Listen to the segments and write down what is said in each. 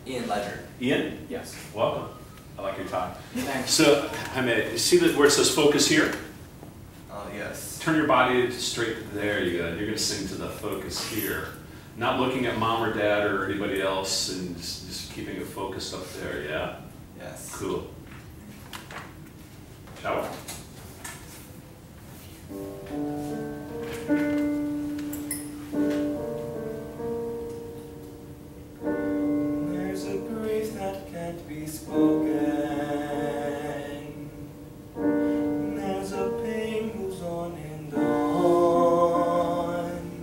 Ian Ledger. Ian? Yes. Welcome. I like your tie. Thanks. So, I mean, see that where it says focus here? Yes. Turn your body straight, there you go. You're going to sing to the focus here. Not looking at mom or dad or anybody else and just keeping it focused up there, yeah? Yes. Cool. Shall we? There's a grief that can't be spoken. There's a pain goes on and on.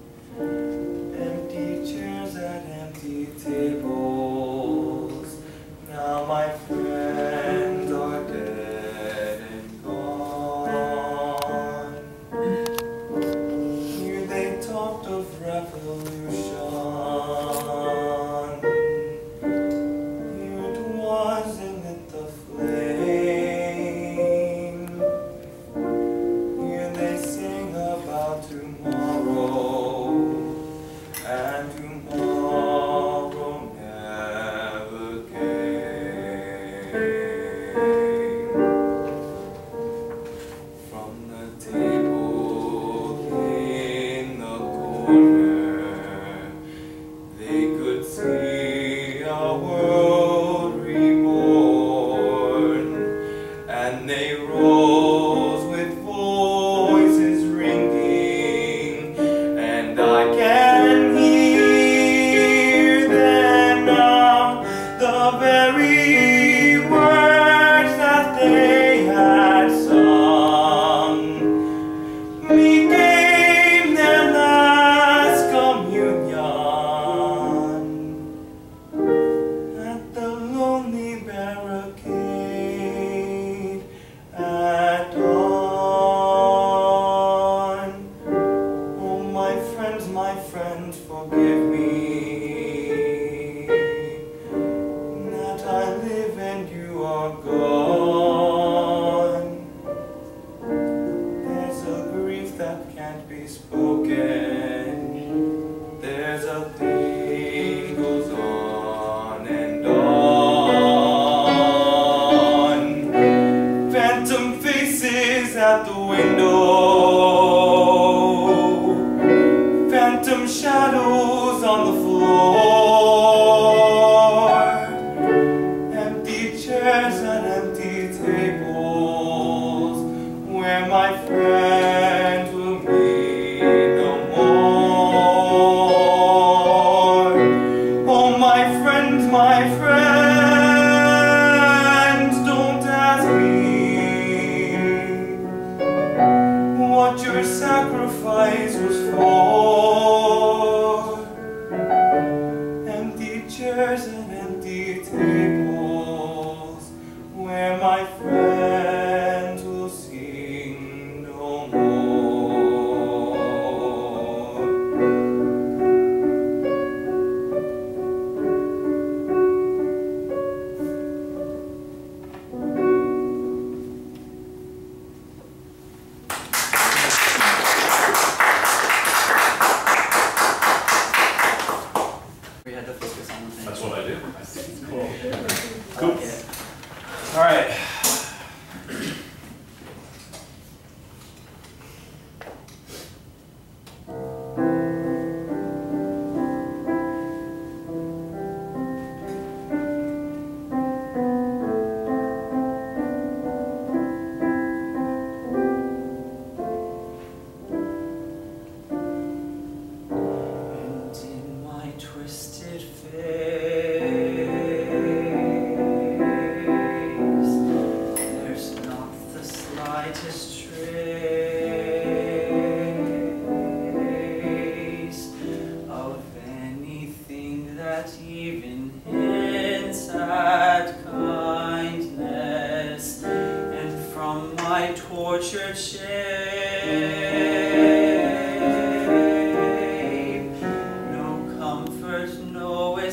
Empty chairs at empty tables. Now my friends are dead and gone. Here they talked of revolution. Here it was and lit the flame. Here they sang about tomorrow, and tomorrow never came. From the table in the corner, they could see a world reborn, and they rose with voices ringing, and I can hear them now, the very words that they had sung became their last communion at the lonely barricade at dawn. Oh, my friends, forgive me that I live and you are gone. There's a grief that can't be spoken. There's a thing goes on and on. Phantom faces at the window. Phantom shadows on the floor. Empty chairs and empty tables where my friends will meet no more. Oh, my friends, don't ask me what your sacrifice was for. Empty chairs and empty tables where my friends will sing no more. We had to focus on the thing. That's what I do. I think it's cool. Cool. All right. And in my twisted face, there's not the slightest trace of anything that even hints at kindness. And from my tortured shape, no comfort, no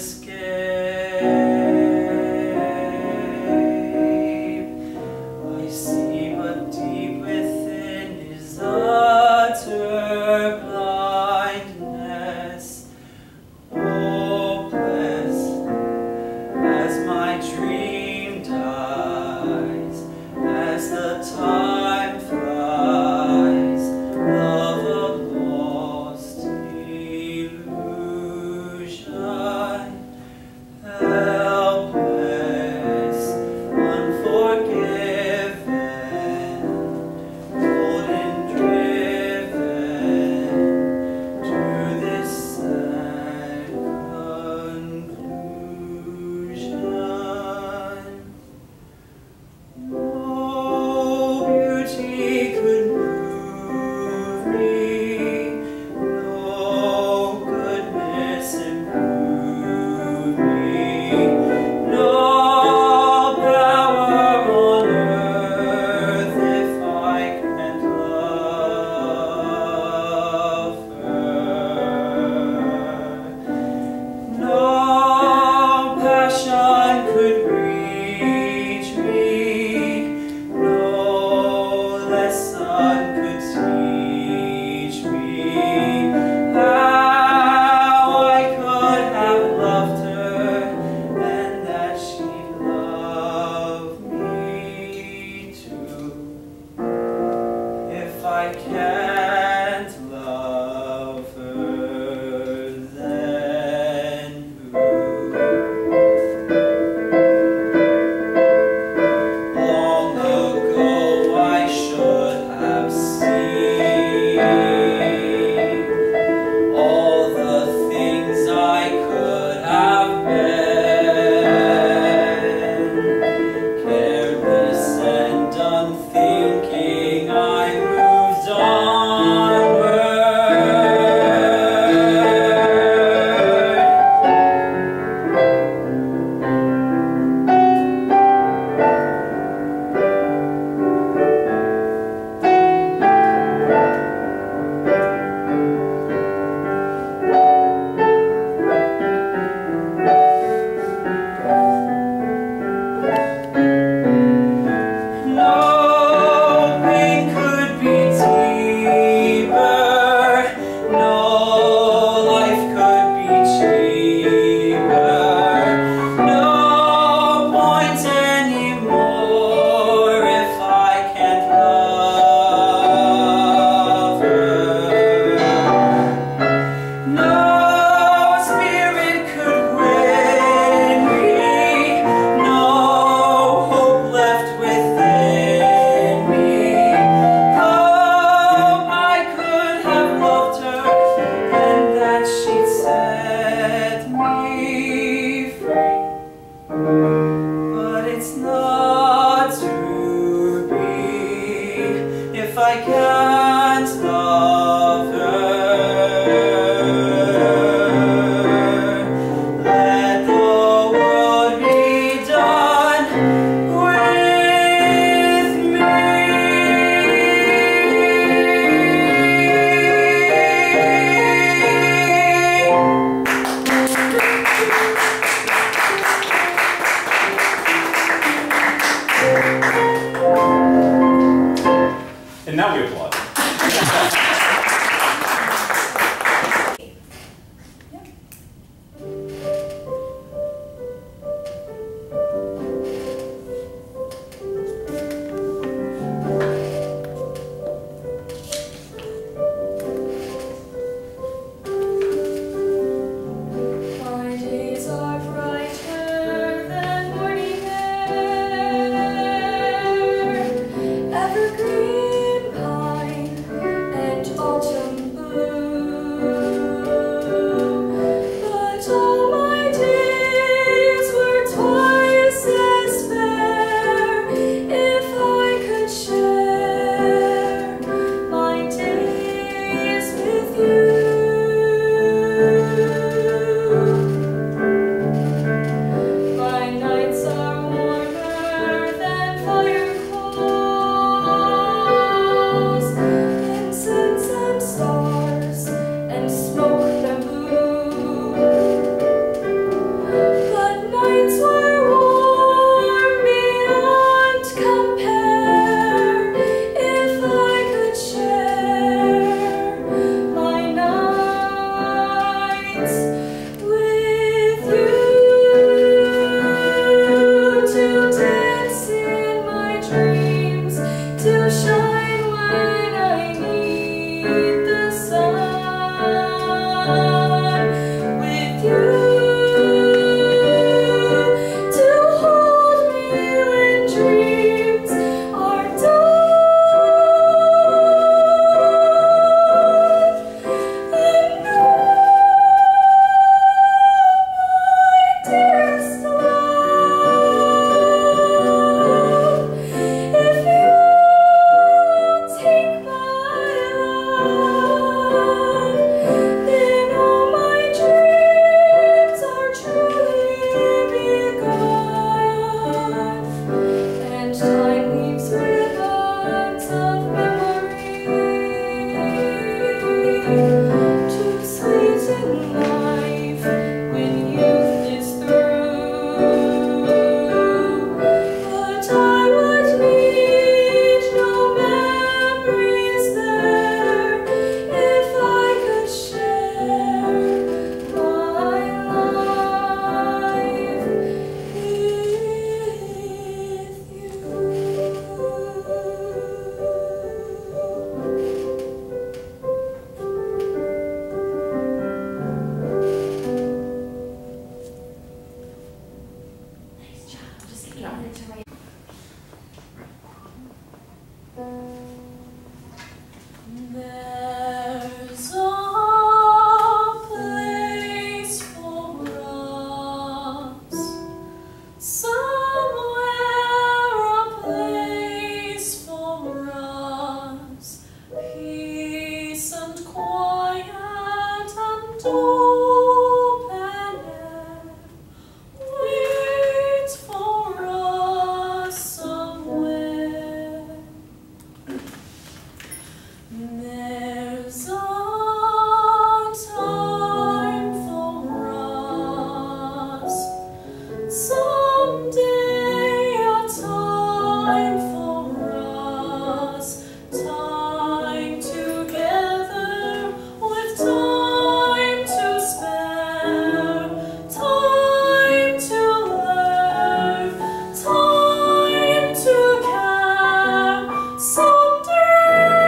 escape. I see but deep within is utter blindness, hopeless to write. There's a place for us, somewhere a place for us, peace and quiet and open air, wait for us somewhere. There's a time for us, someday a time for us, time together with time to spare, time to learn, time to care, someday.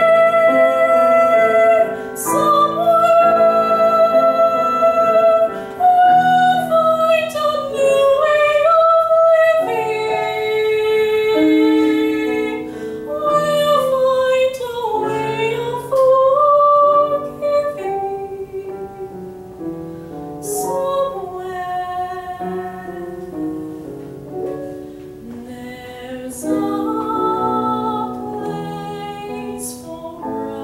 There's a place for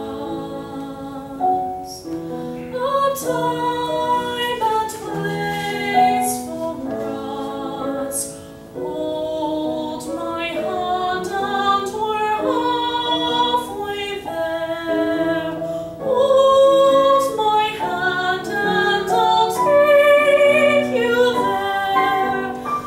us, a time and place for us. Hold my hand and we're halfway there. Hold my hand and I'll take you there.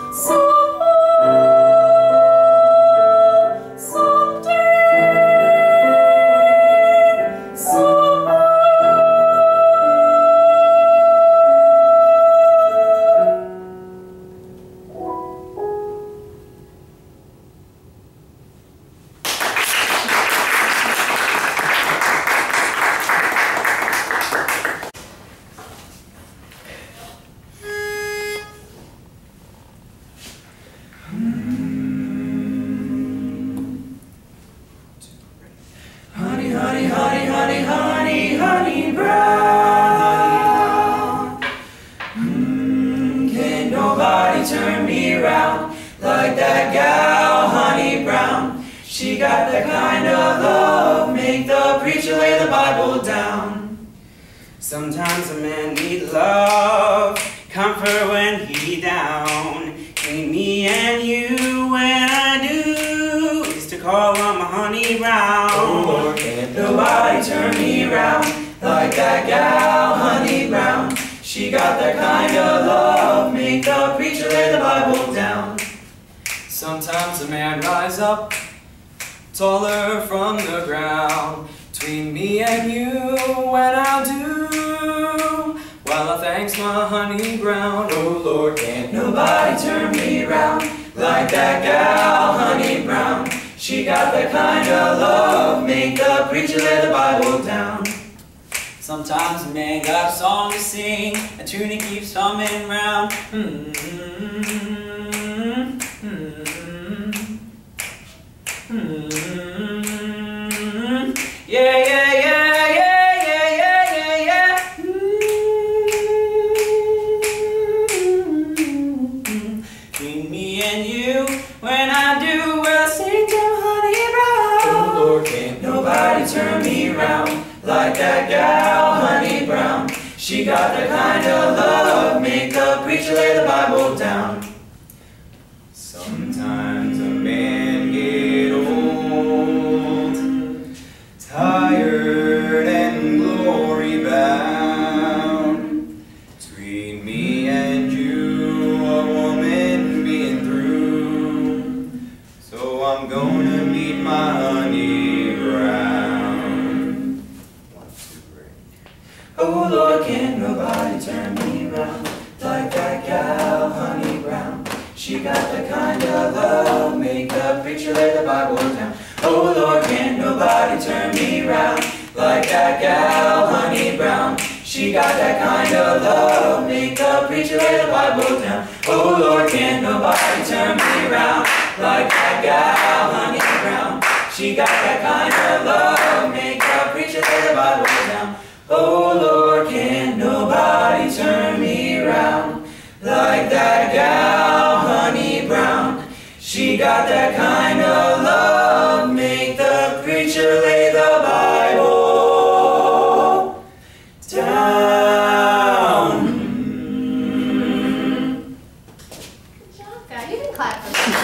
Honey, honey, honey, honey, honey, honey brown. Can nobody turn me around like that gal, Honey Brown? She got the kind of love, make the preacher lay the Bible down. Sometimes a man needs love, comfort when he down. Ain't me and you when I do is to call on my Honey Brown. Oh Lord, can't nobody turn me around like that gal, Honey Brown. She got that kind of love, make the preacher lay the Bible down. Sometimes a man rise up, taller from the ground. Between me and you, when I do, well, I thanks my Honey Brown. Oh Lord, can't nobody turn me around like that gal, Honey Brown. She got the kind of love, make the preacher lay the Bible down. Sometimes a man got a song to sing, a tune he keeps humming round. Yeah, yeah, yeah, yeah, yeah, yeah, yeah, yeah. Between me and you, when I do, well, I sing to Honey Brown. Oh Lord, can't nobody turn me around like that gal, Honey Brown. She got the kind of love, make the preacher lay the Bible down. Sometimes a man get old, tired and glory bound. Between me and you, a woman being through, so I'm gonna meet my Honey Brown. 1, 2, 3. Oh Lord, can't nobody turn me around like that gal, Honey Brown. She got the kind of love, make the preacher lay the Bible down. Oh Lord, can't nobody turn me around like that gal, Honey Brown. She got that kind of love, make the preacher lay the Bible down. Oh Lord, can't nobody turn me around like that gal, Honey Brown. She got that kind of love, make the preacher lay the Bible down. Oh Lord, can nobody turn me round like that gal, Honey Brown. She got that kind of love, make the preacher lay the Bible down. Good job, guys. You can clap for that.